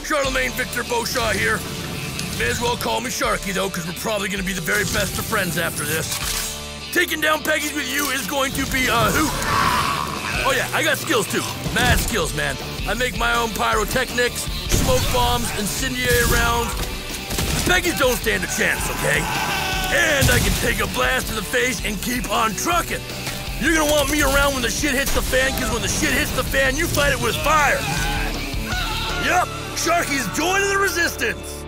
Charlemagne Victor Beauchamp here. May as well call me Sharky, though, because we're probably going to be the very best of friends after this. Taking down Peggies with you is going to be a hoot. Oh yeah, I got skills too. Mad skills, man. I make my own pyrotechnics, smoke bombs, incendiary rounds. Peggies don't stand a chance, okay? And I can take a blast to the face and keep on trucking. You're gonna want me around when the shit hits the fan, because when the shit hits the fan, you fight it with fire. Yup, Sharky's joining the resistance.